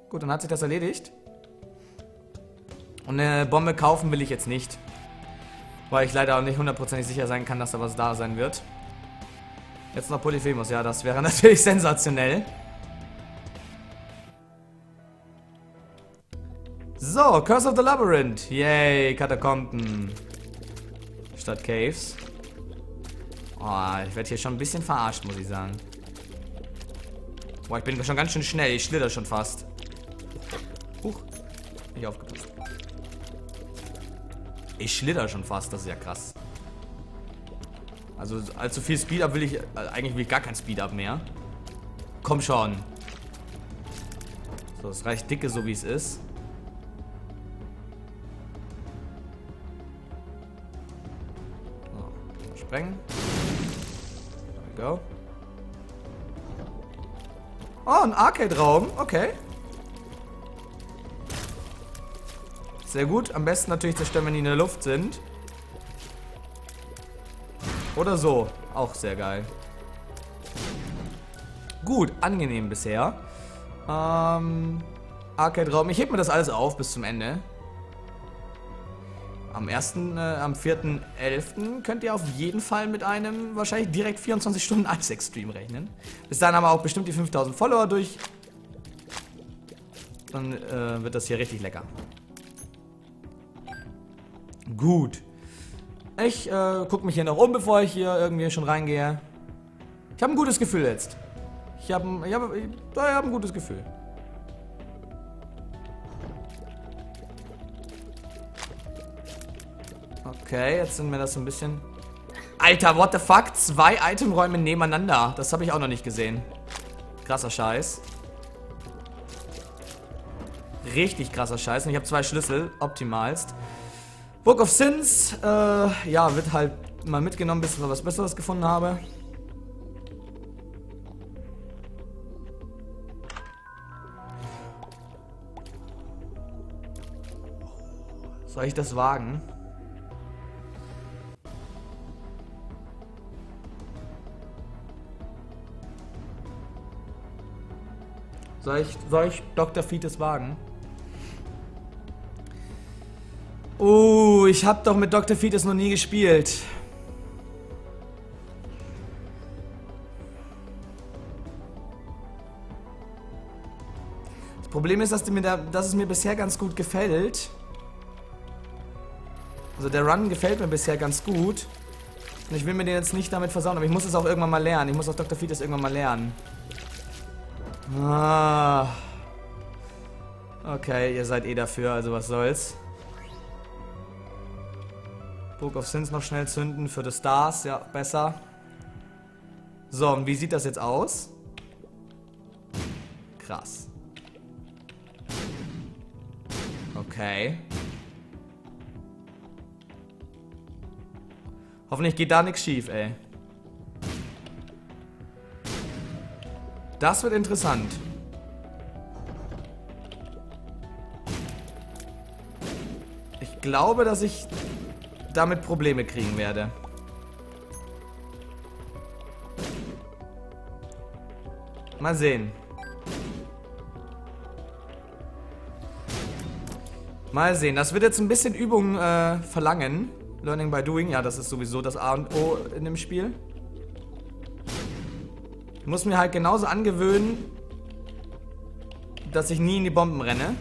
Gut, dann hat sich das erledigt. Und eine Bombe kaufen will ich jetzt nicht. Weil ich leider auch nicht hundertprozentig sicher sein kann, dass da was da sein wird. Jetzt noch Polyphemus, ja, das wäre natürlich sensationell. So, Curse of the Labyrinth. Yay, Katakomben. Statt Caves. Oh, ich werde hier schon ein bisschen verarscht, muss ich sagen. Boah, ich bin schon ganz schön schnell. Ich schlitter schon fast. Huch. Nicht aufgepasst. Ich schlitter schon fast. Das ist ja krass. Also, allzu viel Speed-Up will ich... eigentlich will ich gar kein Speed-Up mehr. Komm schon. So, es reicht dicke, so wie es ist. So, sprengen. There we go. Oh, ein Arcade-Raum. Okay. Sehr gut. Am besten natürlich zerstören, wenn die in der Luft sind. Oder so. Auch sehr geil. Gut, angenehm bisher. Arcade-Raum. Ich heb mir das alles auf bis zum Ende. Am 4.11. könnt ihr auf jeden Fall mit einem wahrscheinlich direkt 24 Stunden Isaac-Stream rechnen. Bis dahin haben wir auch bestimmt die 5000 Follower durch. Dann wird das hier richtig lecker. Gut. Ich gucke mich hier noch um, bevor ich hier irgendwie schon reingehe. Ich habe ein gutes Gefühl jetzt. Ich hab ein gutes Gefühl. Okay, jetzt sind wir das so ein bisschen... Alter, what the fuck? 2 Itemräume nebeneinander. Das habe ich auch noch nicht gesehen. Krasser Scheiß. Richtig krasser Scheiß. Und ich habe 2 Schlüssel. Optimalst. Book of Sins. Ja, wird halt mal mitgenommen, bis ich was Besseres gefunden habe. Soll ich das wagen? Soll ich Dr. Fetus wagen? Oh, ich habe doch mit Dr. Fetus noch nie gespielt. Das Problem ist, dass es mir bisher ganz gut gefällt. Also der Run gefällt mir bisher ganz gut. Und ich will mir den jetzt nicht damit versauen, aber ich muss es auch irgendwann mal lernen. Ich muss auch Dr. Fetus irgendwann mal lernen. Ah. Okay, ihr seid eh dafür, also was soll's. Book of Sins noch schnell zünden für die Stars, ja, besser. So, und wie sieht das jetzt aus? Krass. Okay. Hoffentlich geht da nichts schief, ey. Das wird interessant. Ich glaube, dass ich damit Probleme kriegen werde. Mal sehen. Mal sehen. Das wird jetzt ein bisschen Übung verlangen. Learning by doing. Ja, das ist sowieso das A und O in dem Spiel. Ich muss mir halt genauso angewöhnen, dass ich nie in die Bomben renne.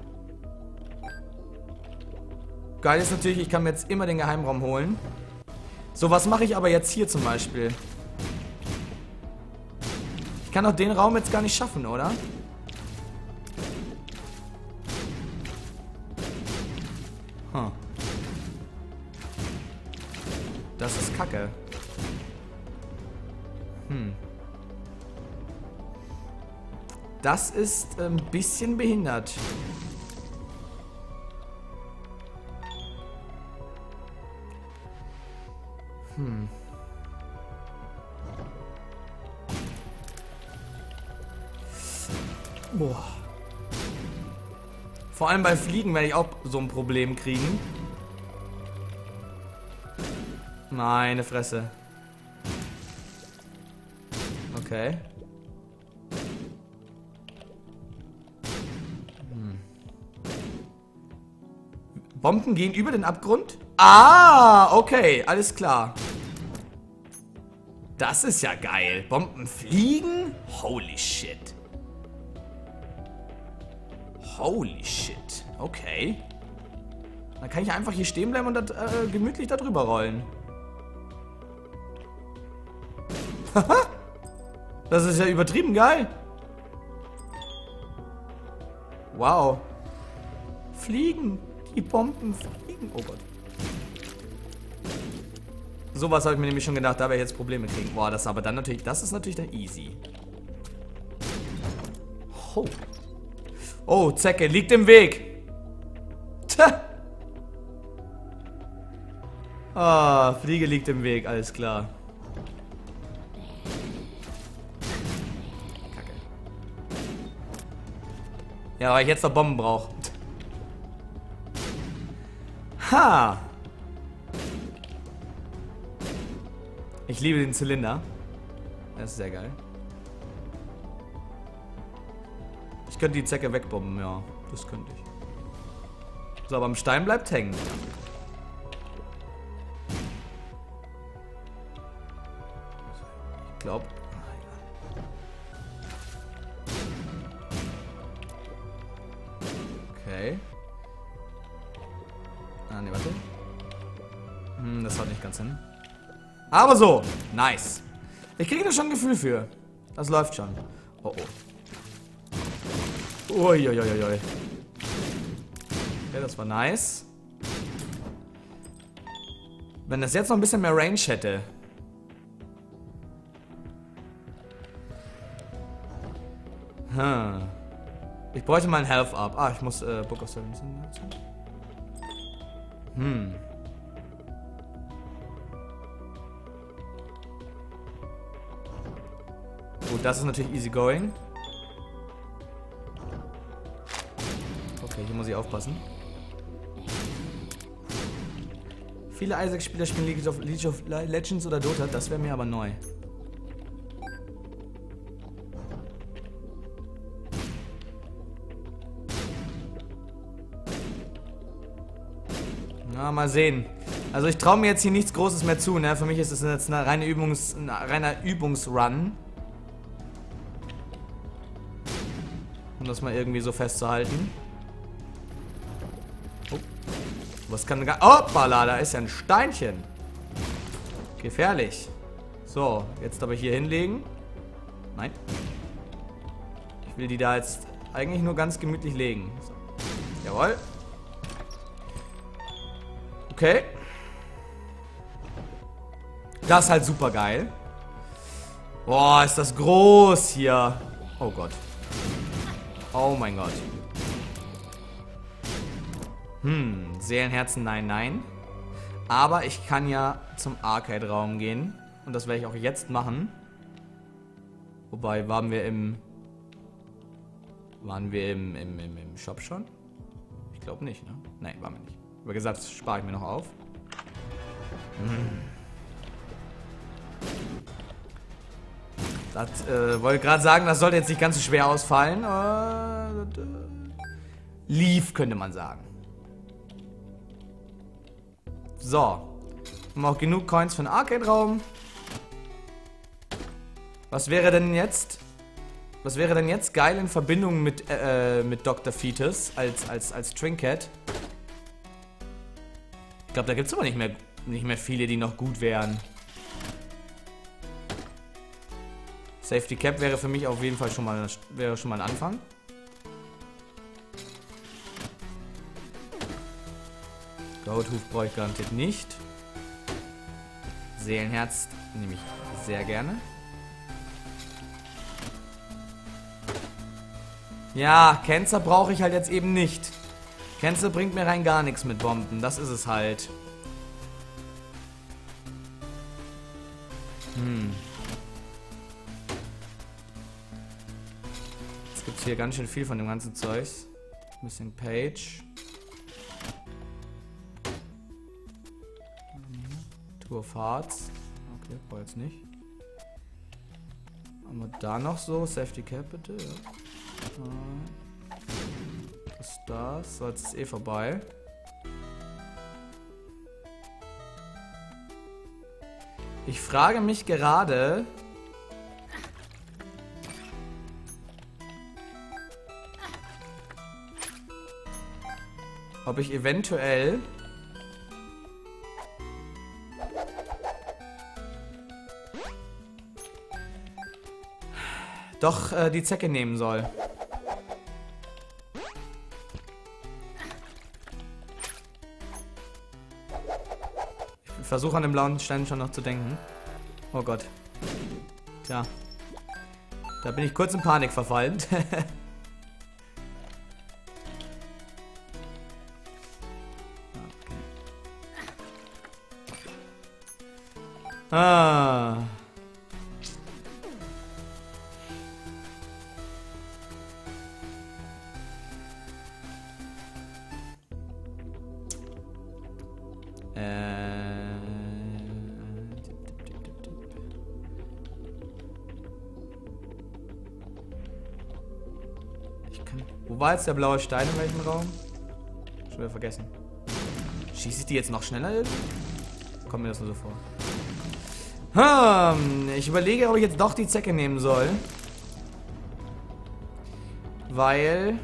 Geil ist natürlich, ich kann mir jetzt immer den Geheimraum holen. So, was mache ich aber jetzt hier zum Beispiel? Ich kann doch den Raum jetzt gar nicht schaffen, oder? Huh. Das ist Kacke. Das ist ein bisschen behindert. Boah. Vor allem bei Fliegen werde ich auch so ein Problem kriegen. Meine Fresse. Bomben gehen über den Abgrund? Ah, okay, alles klar. Das ist ja geil. Bomben fliegen? Holy shit. Holy shit. Okay. Dann kann ich einfach hier stehen bleiben und gemütlich da drüber rollen. Haha. Das ist ja übertrieben geil. Wow. Fliegen. Die Bomben fliegen. Oh Gott. Sowas habe ich mir nämlich schon gedacht, da werde ich jetzt Probleme kriegen. Boah, das ist natürlich dann easy. Oh. Oh, Zecke, liegt im Weg. Tja. Ah, Fliege liegt im Weg, alles klar. Kacke. Ja, weil ich jetzt noch Bomben brauche. Ha! Ich liebe den Zylinder. Das ist sehr geil. Ich könnte die Zecke wegbomben, ja. Das könnte ich. So, aber am Stein bleibt hängen. Ich glaube. Okay. Ah, ne, warte. Das haut nicht ganz hin. Aber so. Nice. Ich kriege da schon ein Gefühl für. Das läuft schon. Oh, oh. Uiuiuiui. Okay, das war nice. Wenn das jetzt noch ein bisschen mehr Range hätte. Ich bräuchte mal ein Health Up. Ah, ich muss Book of Silence. Gut, das ist natürlich easy going. Okay, hier muss ich aufpassen. Viele Isaac-Spieler spielen League of Legends oder Dota, das wäre mir aber neu. Na, mal sehen. Also ich traue mir jetzt hier nichts Großes mehr zu, ne? Für mich ist es jetzt ein reiner Übungsrun. Um das mal irgendwie so festzuhalten. Oh. Was kann gar... Hoppala, da ist ja ein Steinchen. Gefährlich. So, jetzt aber hier hinlegen. Nein. Ich will die da jetzt eigentlich nur ganz gemütlich legen. So. Jawohl. Okay. Das ist halt super geil. Boah, ist das groß hier. Oh Gott. Oh mein Gott. Seelenherzen, nein, nein. Aber ich kann ja zum Arcade-Raum gehen. Und das werde ich auch jetzt machen. Wobei, waren wir im Shop schon? Ich glaube nicht, ne? Nein, waren wir nicht. Wie gesagt, das spare ich mir noch auf. Das wollte gerade sagen, das sollte jetzt nicht ganz so schwer ausfallen. Lief, könnte man sagen. So. Haben wir auch genug Coins für den Arcade-Raum. Was wäre denn jetzt geil in Verbindung mit Dr. Fetus als Trinket? Ich glaube, da gibt es aber nicht mehr viele, die noch gut wären. Safety Cap wäre für mich auf jeden Fall schon mal ein Anfang. Goathoof brauche ich garantiert nicht. Seelenherz nehme ich sehr gerne. Ja, Cancer brauche ich halt jetzt eben nicht. Cancer bringt mir rein gar nichts mit Bomben. Das ist es halt. Jetzt gibt es hier ganz schön viel von dem ganzen Zeugs. Missing Page. Two of Hearts. Okay, brauche jetzt nicht. Haben wir da noch so? Safety Cap bitte. Ja. Was ist das? So, jetzt ist eh vorbei. Ich frage mich gerade... ob ich eventuell... doch die Zecke nehmen soll. Ich versuche an den blauen Stein schon noch zu denken. Oh Gott. Tja. Da bin ich kurz in Panik verfallen. Okay. Ah. Wo war jetzt der blaue Stein, in welchem Raum? Schon wieder vergessen. Schieße ich die jetzt noch schneller irgendwie? Kommt mir das nur so vor. Ich überlege, ob ich jetzt doch die Zecke nehmen soll. Weil...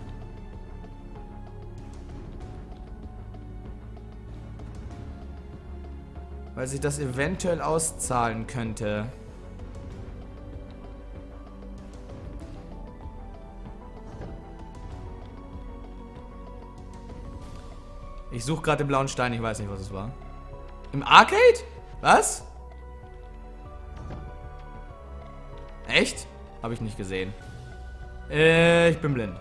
sich das eventuell auszahlen könnte. Ich suche gerade den blauen Stein, ich weiß nicht, was es war. Im Arcade? Was? Echt? Habe ich nicht gesehen. Ich bin blind.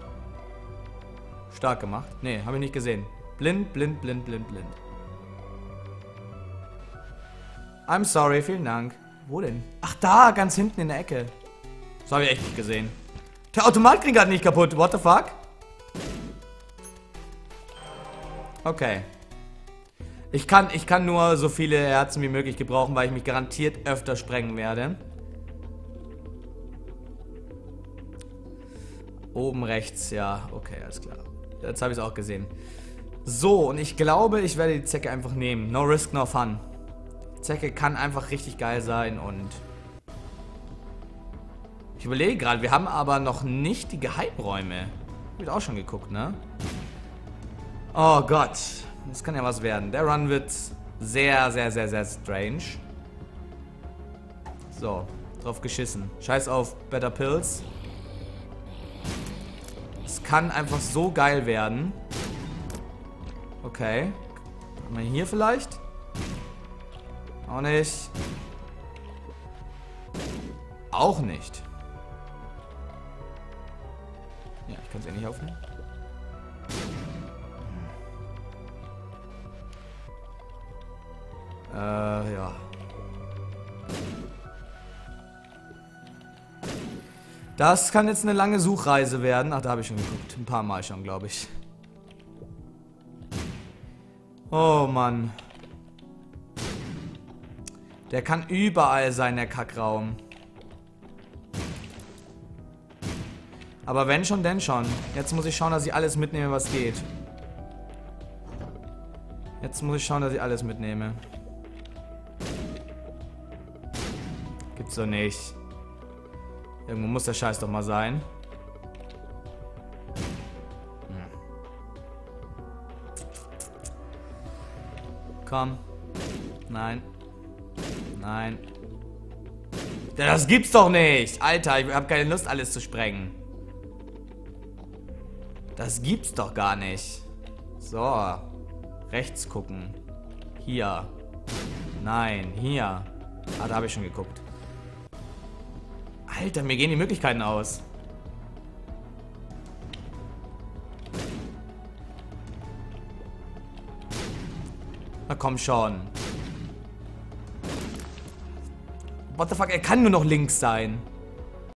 Stark gemacht. Nee, habe ich nicht gesehen. Blind, blind, blind, blind, blind. I'm sorry, vielen Dank. Wo denn? Ach, da, ganz hinten in der Ecke. Das habe ich echt nicht gesehen. Der Automat ging gerade nicht kaputt. What the fuck? Okay. Ich kann nur so viele Herzen wie möglich gebrauchen, weil ich mich garantiert öfter sprengen werde. Oben rechts, ja. Okay, alles klar. Jetzt habe ich es auch gesehen. So, und ich glaube, ich werde die Zecke einfach nehmen. No risk, no fun. Zecke kann einfach richtig geil sein und... Ich überlege gerade, wir haben aber noch nicht die Geheimräume. Hab ich auch schon geguckt, ne? Oh Gott. Das kann ja was werden. Der Run wird sehr, sehr, sehr, sehr strange. So, drauf geschissen. Scheiß auf Better Pills. Es kann einfach so geil werden. Okay. Haben wir hier vielleicht? Auch nicht. Auch nicht. Ja, ich kann es eh nicht aufnehmen. Ja. Das kann jetzt eine lange Suchreise werden. Ach, da habe ich schon geguckt. Ein paar Mal schon, glaube ich. Oh, Mann. Der kann überall sein, der Kackraum. Aber wenn schon, denn schon. Jetzt muss ich schauen, dass ich alles mitnehme, was geht. Jetzt muss ich schauen, dass ich alles mitnehme. Gibt's doch nicht. Irgendwo muss der Scheiß doch mal sein. Komm. Nein. Nein. Das gibt's doch nicht. Alter, ich habe keine Lust, alles zu sprengen. Das gibt's doch gar nicht. So. Rechts gucken. Hier. Nein, hier. Ah, da habe ich schon geguckt. Alter, mir gehen die Möglichkeiten aus. Na komm schon. What the fuck, er kann nur noch links sein.